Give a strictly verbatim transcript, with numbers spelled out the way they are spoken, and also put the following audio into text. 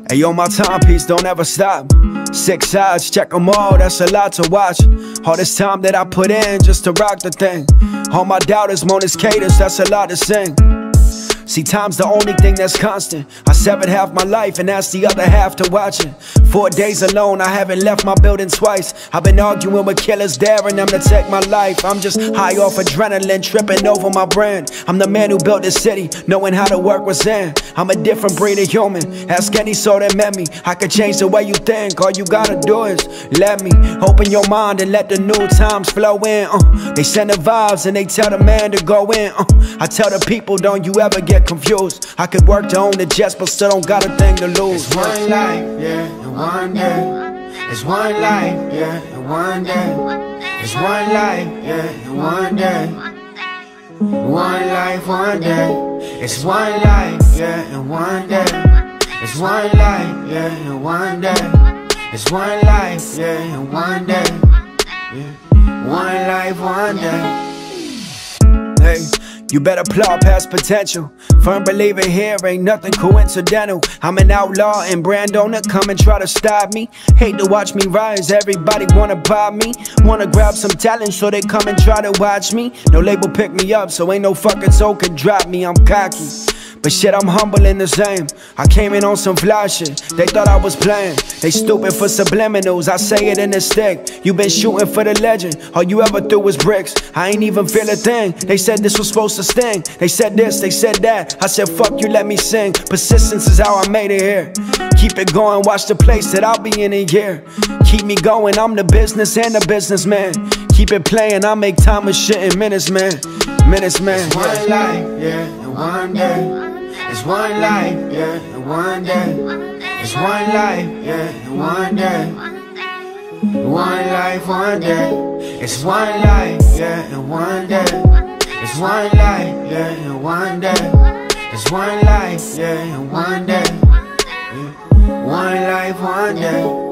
Hey yo, my timepiece don't ever stop. Six sides, check them all, that's a lot to watch. All this time that I put in just to rock the thing. All my doubters moan this cadence, that's a lot to sing. See, time's the only thing that's constant. I severed half my life and that's the other half to watch it. Four days alone, I haven't left my building twice. I've been arguing with killers, daring them to take my life. I'm just high off adrenaline, tripping over my brand. I'm the man who built this city, knowing how to work with sand. I'm a different breed of human, ask any soul that met me. I could change the way you think, all you gotta do is let me open your mind and let the new times flow in. uh, They send the vibes and they tell the man to go in. uh, I tell the people, don't you ever get confused. I could work to own the jets, but still don't got a thing to lose. It's one life, yeah, and one day. It's one life, yeah, and one day. It's one life, yeah, and one day. One life, one day. It's one life, yeah, and one day. It's one life, yeah, and one day. It's one life, yeah, and one day. Yeah. One life, one day. Hey, you better applaud past potential. Firm believer here, ain't nothing coincidental. I'm an outlaw and brand owner, come and try to stop me. Hate to watch me rise, everybody wanna buy me. Wanna grab some talent so they come and try to watch me. No label pick me up, so ain't no fucking soul can drop me, I'm cocky. But shit, I'm humble in the same. I came in on some fly shit, they thought I was playing. They stupid for subliminals, I say it in the stick. You been shooting for the legend, all you ever threw was bricks. I ain't even feel a thing, they said this was supposed to sting. They said this, they said that, I said fuck you, let me sing. Persistence is how I made it here. Keep it going, watch the place that I'll be in a year. Keep me going, I'm the business and the businessman. Keep it playing, I make time with shit in minutes, man. Minutes, man. It's one life, yeah, and one day. It's one life, yeah, and one day. It's one life, yeah, and one day. One life, one day. It's one life, yeah, and one day. It's one life, yeah, and one day. It's one life, yeah, and one day. Yeah. One life, one day.